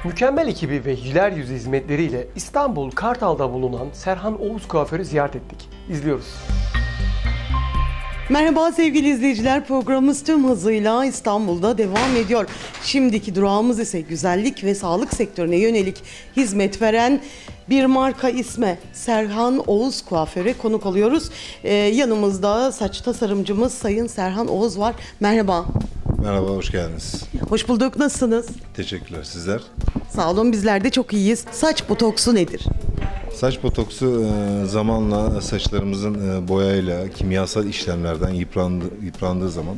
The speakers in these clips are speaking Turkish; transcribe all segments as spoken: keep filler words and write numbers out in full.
Mükemmel ekibi ve güler yüzü hizmetleriyle İstanbul Kartal'da bulunan Serhan Oğuz Kuaför'ü ziyaret ettik. İzliyoruz. Merhaba sevgili izleyiciler, programımız tüm hızıyla İstanbul'da devam ediyor. Şimdiki durağımız ise güzellik ve sağlık sektörüne yönelik hizmet veren bir marka isme Serhan Oğuz Kuaför'e konuk oluyoruz. Ee, yanımızda saç tasarımcımız Sayın Serhan Oğuz var. Merhaba. Merhaba, hoş geldiniz. Hoş bulduk, nasılsınız? Teşekkürler, sizler? Sağ olun, bizler de çok iyiyiz. Saç botoksu nedir? Saç botoksu zamanla saçlarımızın boyayla, kimyasal işlemlerden yıprandı, yıprandığı zaman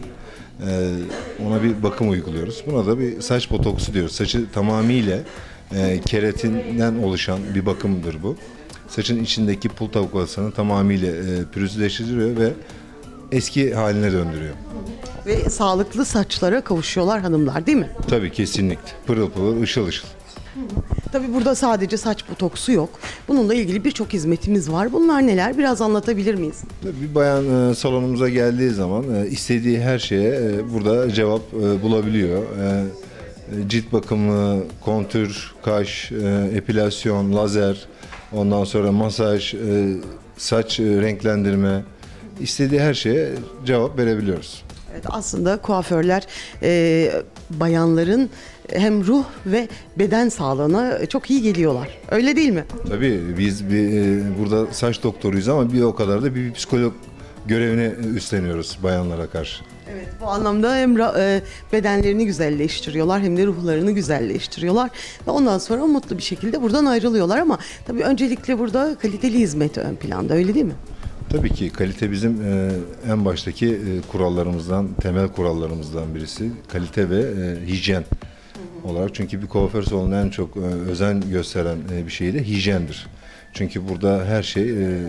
ona bir bakım uyguluyoruz. Buna da bir saç botoksu diyoruz. Saçı tamamıyla keratinden oluşan bir bakımdır bu. Saçın içindeki pul tabakasını tamamıyla pürüzleştiriyor ve eski haline döndürüyor. Ve sağlıklı saçlara kavuşuyorlar hanımlar, değil mi? Tabii, kesinlikle. Pırıl pırıl, ışıl ışıl. Tabii burada sadece saç botoksu yok. Bununla ilgili birçok hizmetimiz var. Bunlar neler? Biraz anlatabilir miyiz? Bir bayan e, salonumuza geldiği zaman e, istediği her şeye e, burada cevap e, bulabiliyor. E, e, cilt bakımı, kontür, kaş, e, epilasyon, lazer, ondan sonra masaj, e, saç e, renklendirme, istediği her şeye cevap verebiliyoruz. Evet, aslında kuaförler e, bayanların hem ruh ve beden sağlığına çok iyi geliyorlar. Öyle değil mi? Tabii biz bir, e, burada saç doktoruyuz ama bir o kadar da bir psikolog görevini üstleniyoruz bayanlara karşı. Evet, bu anlamda hem e, bedenlerini güzelleştiriyorlar hem de ruhlarını güzelleştiriyorlar ve ondan sonra mutlu bir şekilde buradan ayrılıyorlar ama tabii öncelikle burada kaliteli hizmet ön planda, öyle değil mi? Tabii ki kalite bizim e, en baştaki e, kurallarımızdan, temel kurallarımızdan birisi. Kalite ve e, hijyen olarak. Çünkü bir kuaför salonuna en çok e, özen gösteren e, bir şey de hijyendir. Çünkü burada her şey e, e,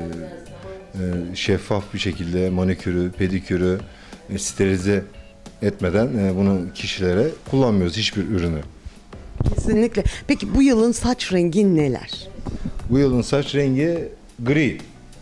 şeffaf bir şekilde manikürü, pedikürü e, sterilize etmeden e, bunu kişilere kullanmıyoruz hiçbir ürünü. Kesinlikle. Peki bu yılın saç rengi neler? Bu yılın saç rengi gri.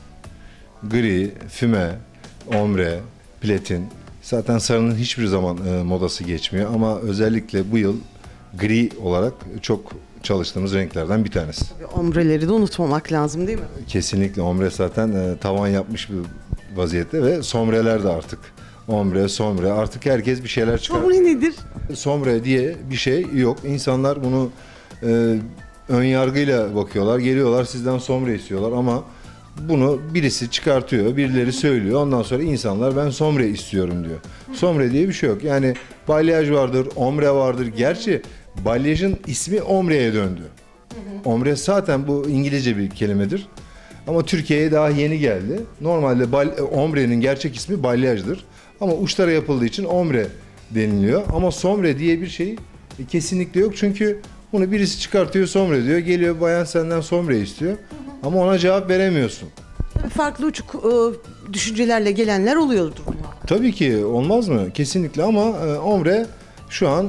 Gri, füme, ombre, platin. Zaten sarının hiçbir zaman e, modası geçmiyor ama özellikle bu yıl gri olarak çok çalıştığımız renklerden bir tanesi. Tabii ombreleri de unutmamak lazım, değil mi? Kesinlikle ombre zaten e, tavan yapmış bir vaziyette ve sombreler de artık. Ombre, sombre, artık herkes bir şeyler çıkar. Sombre nedir? Sombre diye bir şey yok. İnsanlar bunu e, ön yargıyla bakıyorlar. Geliyorlar sizden sombre istiyorlar ama bunu birisi çıkartıyor, birileri söylüyor. Ondan sonra insanlar ben sombre istiyorum diyor. Sombre diye bir şey yok. Yani balyaj vardır, ombre vardır. Gerçi balyajın ismi ombreye döndü. Ombre zaten bu İngilizce bir kelimedir. Ama Türkiye'ye daha yeni geldi. Normalde bal, ombrenin gerçek ismi balyajdır. Ama uçlara yapıldığı için ombre deniliyor. Ama sombre diye bir şey kesinlikle yok. Çünkü bunu birisi çıkartıyor, sombre diyor. Geliyor bayan senden sombre istiyor. Ama ona cevap veremiyorsun. Farklı uçuk e, düşüncelerle gelenler oluyordur. Tabii ki olmaz mı? Kesinlikle ama e, ombre şu an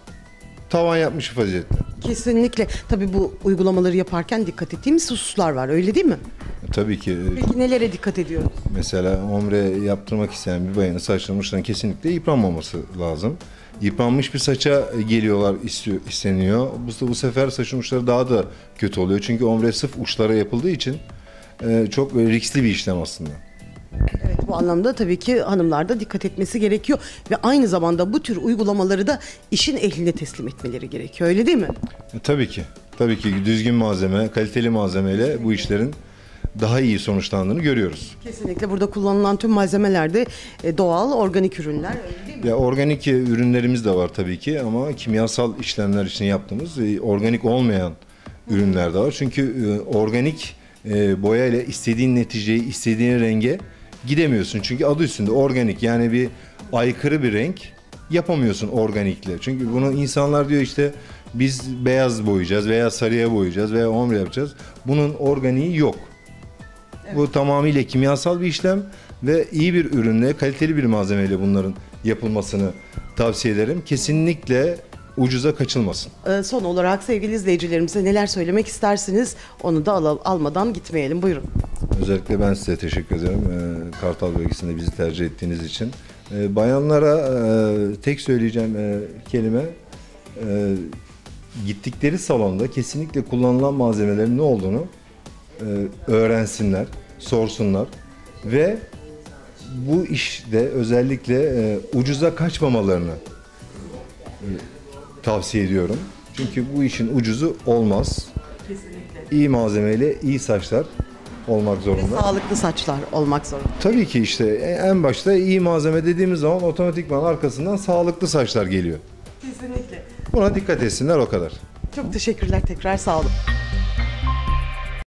tavan yapmış vaziyette. Kesinlikle. Tabii bu uygulamaları yaparken dikkat ettiğimiz hususlar var, öyle değil mi? Tabii ki. Peki nelere dikkat ediyoruz? Mesela ombre yaptırmak isteyen bir bayanın saçlarının uçlarının kesinlikle yıpranmaması lazım. Yıpranmış bir saça geliyorlar, istiyor, isteniyor. Bu, bu sefer saçın uçları daha da kötü oluyor. Çünkü ombre sırf uçlara yapıldığı için e, çok riskli bir işlem aslında. Evet, bu anlamda tabii ki hanımlar da dikkat etmesi gerekiyor ve aynı zamanda bu tür uygulamaları da işin ehline teslim etmeleri gerekiyor, öyle değil mi? E, tabii ki. Tabii ki düzgün malzeme, kaliteli malzemeyle bu işlerin daha iyi sonuçlandığını görüyoruz. Kesinlikle burada kullanılan tüm malzemeler de doğal, organik ürünler, öyle değil mi? Ya organik ürünlerimiz de var tabii ki ama kimyasal işlemler için yaptığımız organik olmayan ürünler de var. Çünkü organik boya ile istediğin neticeyi, istediğin renge gidemiyorsun. Çünkü adı üstünde organik, yani bir aykırı bir renk yapamıyorsun organikle. Çünkü bunu insanlar diyor işte biz beyaz boyayacağız veya sarıya boyayacağız veya ombre yapacağız. Bunun organiği yok. Evet. Bu tamamıyla kimyasal bir işlem ve iyi bir ürünle, kaliteli bir malzemeyle bunların yapılmasını tavsiye ederim. Kesinlikle ucuza kaçılmasın. Ee, son olarak sevgili izleyicilerimize neler söylemek istersiniz? Onu da al almadan gitmeyelim. Buyurun. Özellikle ben size teşekkür ederim. Ee, Kartal bölgesinde bizi tercih ettiğiniz için. Ee, bayanlara e, tek söyleyeceğim e, kelime e, gittikleri salonda kesinlikle kullanılan malzemelerin ne olduğunu e, öğrensinler, sorsunlar ve bu işte özellikle e, ucuza kaçmamalarını e, tavsiye ediyorum. Çünkü bu işin ucuzu olmaz. Kesinlikle. İyi malzemeyle iyi saçlar olmak zorunda. Sağlıklı saçlar olmak zorunda. Tabii ki işte en başta iyi malzeme dediğimiz zaman otomatikman arkasından sağlıklı saçlar geliyor. Kesinlikle. Buna dikkat etsinler, o kadar. Çok teşekkürler, tekrar sağ olun.